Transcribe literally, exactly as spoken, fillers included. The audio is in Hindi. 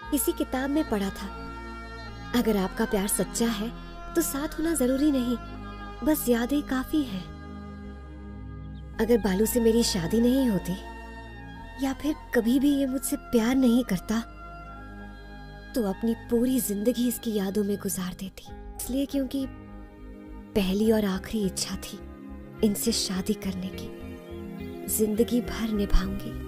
किसी किताब में पढ़ा था, अगर आपका प्यार सच्चा है तो साथ होना जरूरी नहीं, बस यादें काफी है। अगर बालू से मेरी शादी नहीं होती या फिर कभी भी ये मुझसे प्यार नहीं करता तो अपनी पूरी जिंदगी इसकी यादों में गुजार देती। इसलिए क्योंकि पहली और आखिरी इच्छा थी इनसे शादी करने की, जिंदगी भर निभाऊंगी।